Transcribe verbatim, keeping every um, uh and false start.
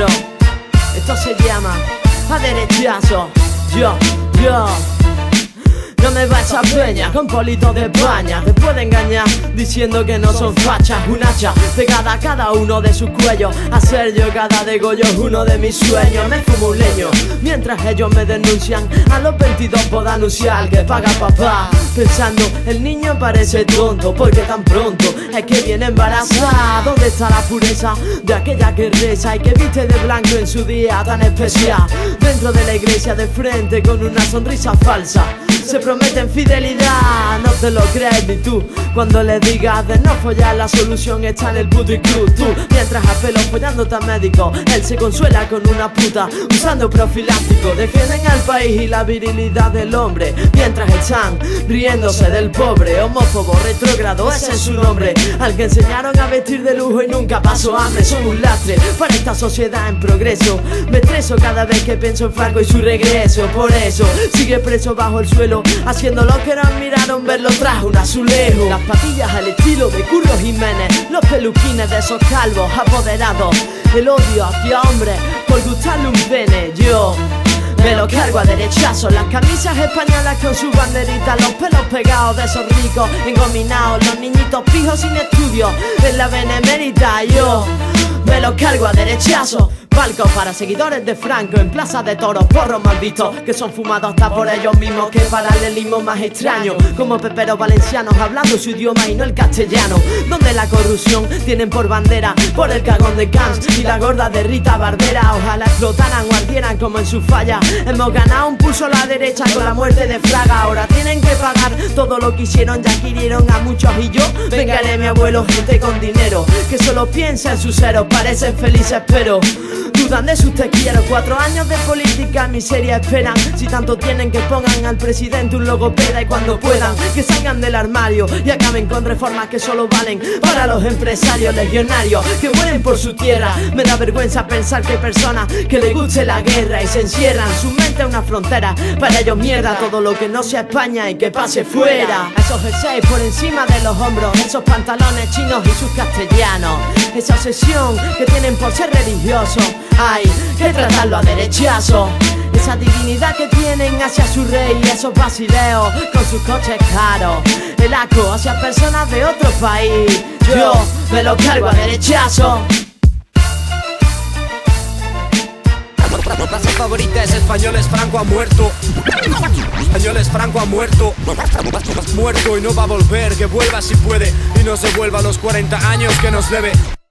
bro. Esto se llama a derechazo. Yo, yo. No me va esa peña con politos de España. Te puede engañar diciendo que no son fachas. Un hacha pegada a cada uno de sus cuellos. A ser yo cada degollo es uno de mis sueños. Me fumo un leño mientras ellos me denuncian. A los veintidós puedo anunciar que paga papá. Pensando, el niño parece tonto porque tan pronto es que viene embarazada. ¿Dónde está la pureza de aquella que reza y que viste de blanco en su día tan especial? Dentro de la iglesia de frente con una sonrisa falsa se prometen fidelidad, no te lo crees ni tú. Cuando le digas de no follar, la solución está en el puto club. Tú, mientras a pelo follándote a médico, él se consuela con una puta usando profiláctico. Defienden al país y la virilidad del hombre, mientras están riéndose del pobre. Homófobo, retrógrado, ese es su nombre. Al que enseñaron a vestir de lujo y nunca pasó hambre. Son un lastre para esta sociedad en progreso. Me estreso cada vez que pienso en Franco y su regreso. Por eso sigue preso bajo el suelo, haciendo lo que no admiraron verlo tras un azulejo. Las patillas al estilo de Curro Jiménez, los peluquines de esos calvos apoderados, el odio hacia hombres por gustarle un pene. Yo me lo cargo a derechazo. Las camisas españolas con sus banderitas, los pelos pegados de esos ricos engominados, los niñitos pijos sin estudio en la benemérita. Yo me lo cargo a derechazo. Palcos para seguidores de Franco en plazas de toros, porros mal vistos que son fumados hasta por ellos mismos. Que paralelismo más extraño, como peperos valencianos hablando su idioma y no el castellano. Donde la corrupción tienen por bandera por el cagón de Camps y la gorda de Rita Barbera. Ojalá explotaran o ardieran como en su falla. Hemos ganado un pulso a la derecha con la muerte de Fraga. Ahora tienen que pagar todo lo que hicieron, ya adquirieron a muchos y yo vengaré a mi abuelo, gente con dinero que solo piensa en sus ceros, parecen felices pero dudan de sus te quiero. Cuatro años de política, miseria esperan. Si tanto tienen que pongan al presidente un logopeda y cuando puedan que salgan del armario y acaben con reformas que solo valen para los empresarios legionarios que mueren por su tierra. Me da vergüenza pensar que hay personas que les guste la guerra y se encierran su mente a una frontera. Para ellos mierda todo lo que no sea España y que pase fuera. Esos jerseys por encima de los hombros, esos pantalones chinos y sus castellanos, esa obsesión que tienen por ser religiosos, hay que tratarlo a derechazo. Esa divinidad que tienen hacia su rey y esos basileos con sus coches caros, el asco hacia personas de otro país. Yo me lo cargo a derechazo. Mi frase favorita es españoles, Franco ha muerto. Españoles, Franco ha muerto. Muerto y no va a volver, que vuelva si puede y no se vuelva a los cuarenta años que nos debe.